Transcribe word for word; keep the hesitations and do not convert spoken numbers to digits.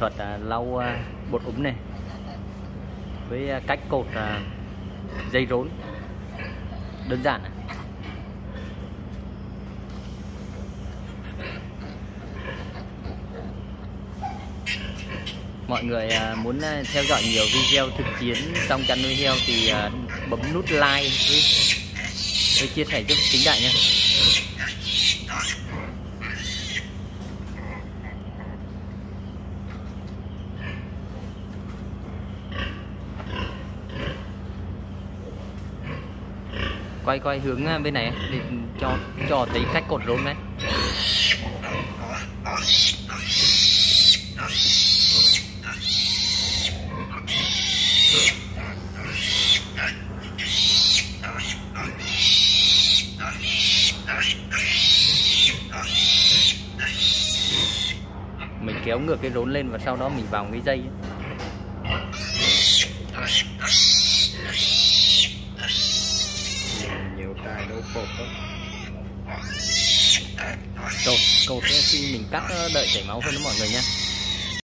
thuật à, lau à, bột úng này với à, cách cột à, dây rốn đơn giản này. Mọi người à, muốn à, theo dõi nhiều video thực chiến trong chăn nuôi heo thì à, bấm nút like với, với chia sẻ giúp Chính Đại nhé. Quay quay hướng bên này để cho cho thấy cách cột rốn đấy. Mình kéo ngược cái rốn lên và sau đó mình vào cái dây ấy. Nhiều tài đâu cột đó. Cột, cột khi mình cắt đợi chảy máu hơn đó mọi người nha.